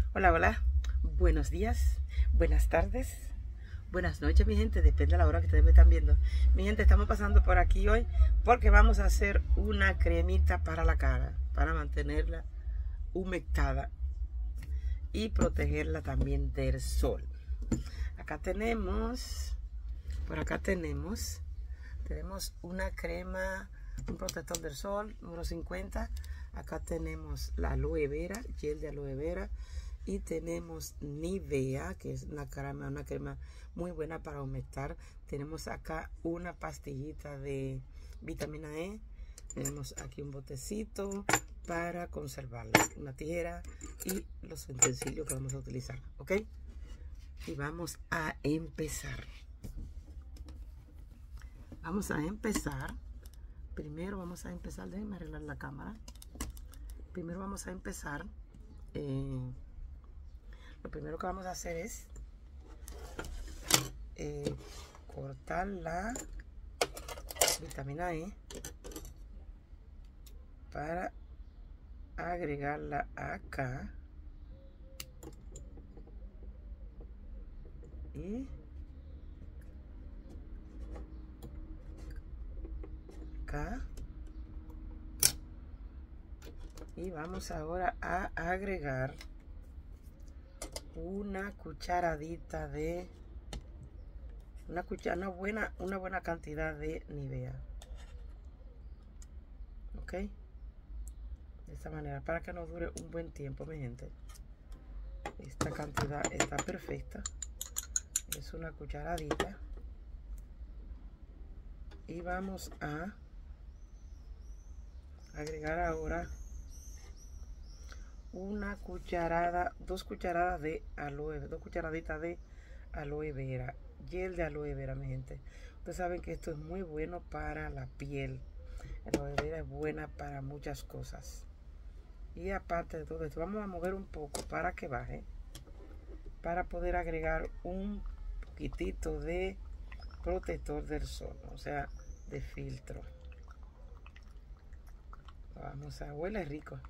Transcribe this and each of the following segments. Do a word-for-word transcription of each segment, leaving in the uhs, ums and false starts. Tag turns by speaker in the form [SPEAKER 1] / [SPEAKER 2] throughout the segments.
[SPEAKER 1] Hola, hola, buenos días, buenas tardes, buenas noches, mi gente, depende de la hora que ustedes me están viendo. Mi gente, estamos pasando por aquí hoy porque vamos a hacer una cremita para la cara, para mantenerla humectada y protegerla también del sol. Acá tenemos, por acá tenemos, tenemos una crema, un protector del sol, número cincuenta. Acá tenemos la aloe vera, gel de aloe vera. Y tenemos Nivea, que es una crema, una crema muy buena para humectar. Tenemos acá una pastillita de vitamina E. Tenemos aquí un botecito para conservarla, una tijera y los utensilios que vamos a utilizar, ¿ok? Y vamos a empezar. Vamos a empezar. Primero vamos a empezar, déjenme arreglar la cámara. Primero vamos a empezar. Eh, Lo primero que vamos a hacer es eh, cortar la vitamina E para agregarla acá y acá, y vamos ahora a agregar una cucharadita de una cuchara una buena una buena cantidad de Nivea, ok, de esta manera para que nos dure un buen tiempo, mi gente. Esta cantidad está perfecta, es una cucharadita, y vamos a agregar ahora una cucharada, dos cucharadas de aloe, dos cucharaditas de aloe vera, gel de aloe vera, mi gente. Ustedes saben que esto es muy bueno para la piel. La aloe vera es buena para muchas cosas. Y aparte de todo esto, vamos a mover un poco para que baje, para poder agregar un poquitito de protector del sol, o sea, de filtro. Vamos a, huele rico.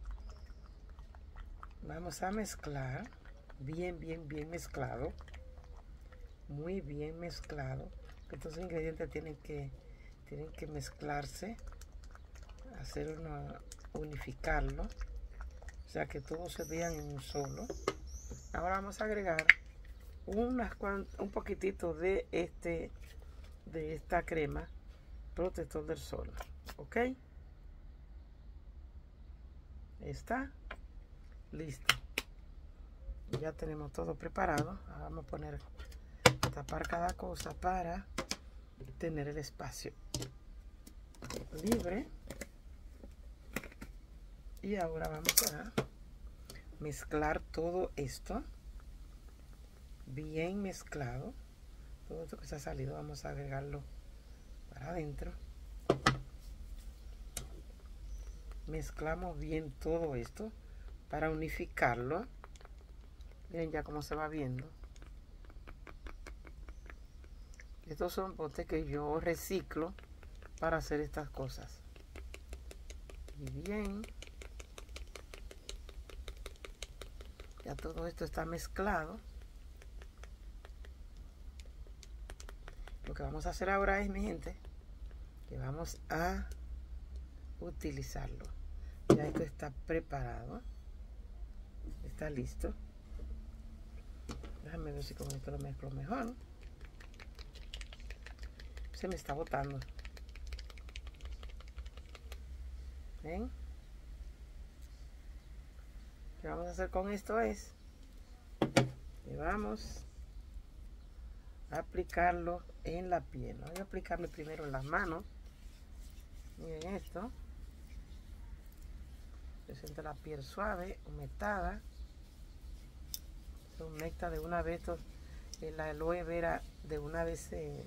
[SPEAKER 1] Vamos a mezclar, bien, bien, bien mezclado, muy bien mezclado. Estos ingredientes tienen que, tienen que mezclarse, hacer una, unificarlo, o sea que todos se vean en un solo. Ahora vamos a agregar unas un poquitito de este, de esta crema protector del sol, ok. Está listo. Ya tenemos todo preparado. Ahora vamos a poner, tapar cada cosa para tener el espacio libre. Y ahora vamos a mezclar todo esto bien mezclado. Todo esto que se ha salido vamos a agregarlo para adentro. Mezclamos bien todo esto para unificarlo. Miren ya cómo se va viendo. Estos son botes que yo reciclo para hacer estas cosas. Y bien, ya todo esto está mezclado. Lo que vamos a hacer ahora es, mi gente, que vamos a utilizarlo. Ya esto está preparado, está listo. Déjame ver si con esto lo mezclo mejor. Se me está botando. ¿Ven? Lo que vamos a hacer con esto es que vamos a aplicarlo en la piel. Voy a aplicarme primero en las manos. Miren esto. Se siente la piel suave, humectada. Se humecta de una vez. Esto, la aloe vera de una vez se,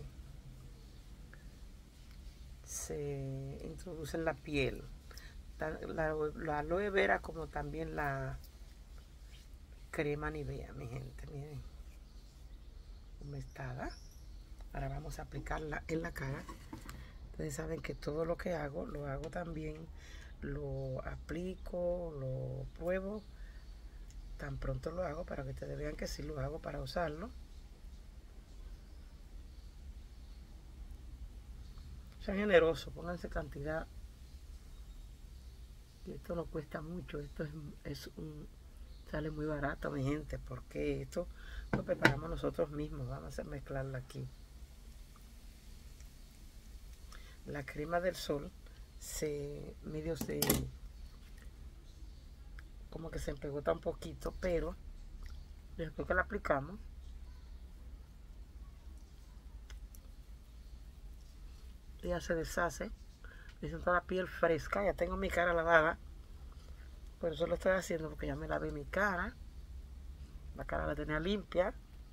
[SPEAKER 1] se introduce en la piel. La, la aloe vera como también la crema Nivea, mi gente. Miren, humectada. Ahora vamos a aplicarla en la cara. Ustedes saben que todo lo que hago, lo hago también, lo aplico, lo pruebo tan pronto lo hago, para que ustedes vean que sí lo hago para usarlo. Sean generosos, pónganse cantidad. Y esto no cuesta mucho, esto es, es un, sale muy barato, mi gente, porque esto lo preparamos nosotros mismos. Vamos a mezclarla aquí. La crema del sol se medio se como que se empegota un poquito, pero después que la aplicamos ya se deshace. Me siento la piel fresca. Ya tengo mi cara lavada, por eso lo estoy haciendo, porque ya me lavé mi cara. La cara la tenía limpia.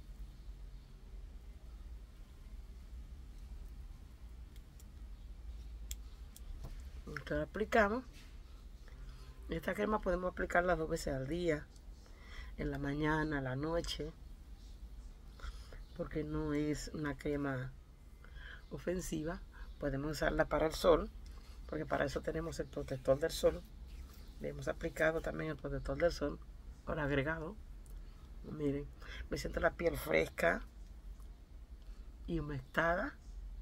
[SPEAKER 1] Entonces la aplicamos. Esta crema podemos aplicarla dos veces al día, en la mañana, a la noche, porque no es una crema ofensiva. Podemos usarla para el sol, porque para eso tenemos el protector del sol. Le hemos aplicado también el protector del sol por agregado. Miren, me siento la piel fresca y humectada.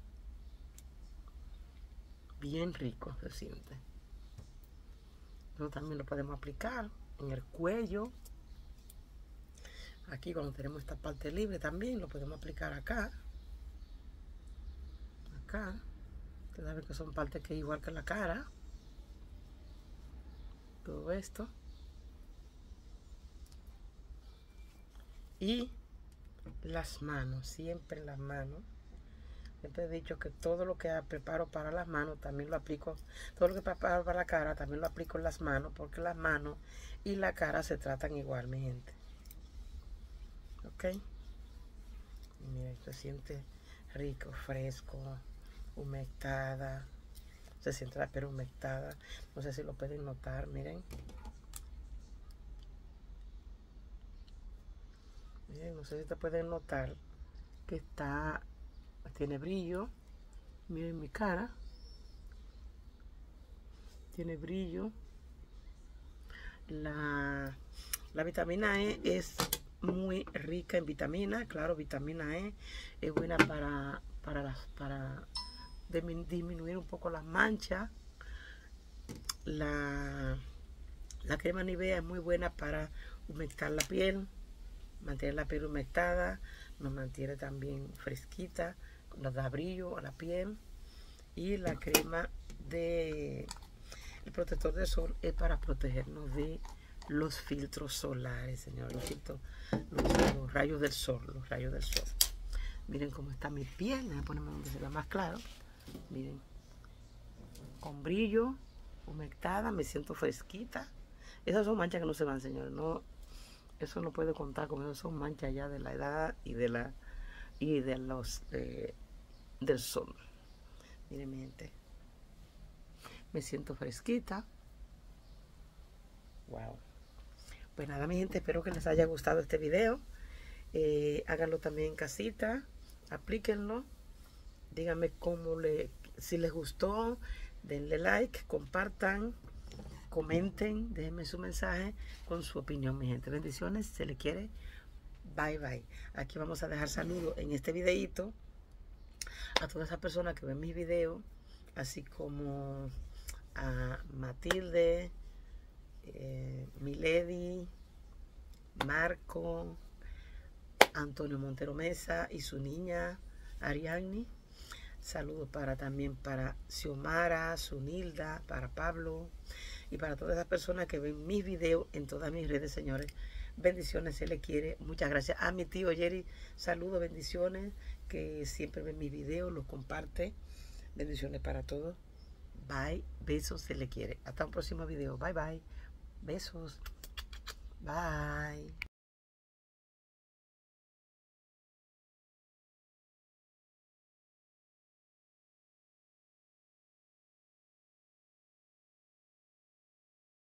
[SPEAKER 1] Bien rico se siente. Eso también lo podemos aplicar en el cuello. Aquí cuando tenemos esta parte libre también lo podemos aplicar acá. Acá. Ustedes saben que son partes que es igual que la cara. Todo esto. Y las manos, siempre las manos. Siempre he dicho que todo lo que preparo para las manos también lo aplico. Todo lo que preparo para la cara también lo aplico en las manos, porque las manos y la cara se tratan igual, mi gente. Ok. Mira, se siente rico, fresco, humectada. Se siente la piel humectada. No sé si lo pueden notar, miren. Miren, no sé si te pueden notar que está, tiene brillo. Miren mi cara. Tiene brillo. La, la vitamina E es muy rica en vitamina. Claro, vitamina E es buena para, para, las, para disminuir un poco las manchas. La, la crema Nivea es muy buena para humectar la piel, mantener la piel humectada, nos mantiene también fresquita, nos da brillo a la piel. Y la crema de el protector de sol es para protegernos de los filtros solares, señores, los, filtros, los, los rayos del sol, los rayos del sol. Miren cómo está mi piel, voy a ponerme donde se vea más claro. Miren, con brillo, humectada, me siento fresquita. Esas son manchas que no se van, señores, no, eso no puede contar con eso, son manchas ya de la edad y de la y de los eh, del sol. Miren, mi gente, me siento fresquita. Wow. Pues nada, mi gente, espero que les haya gustado este video. Eh, háganlo también en casita, aplíquenlo. Díganme cómo le, si les gustó, denle like, compartan, comenten, déjenme su mensaje con su opinión, mi gente. Bendiciones, se le quiere. Bye, bye. Aquí vamos a dejar saludos en este videito a todas esas personas que ven mis videos, así como a Matilde, eh, Milady, Marco, Antonio Montero Mesa y su niña Ariadne. Saludos para también para Xiomara, Sunilda, para Pablo y para todas esas personas que ven mis videos en todas mis redes, señores. Bendiciones, se le quiere. Muchas gracias a mi tío Jerry. Saludos, bendiciones, que siempre ven mis videos, los comparte. Bendiciones para todos. Bye, besos, se le quiere. Hasta un próximo video. Bye, bye. Besos. Bye.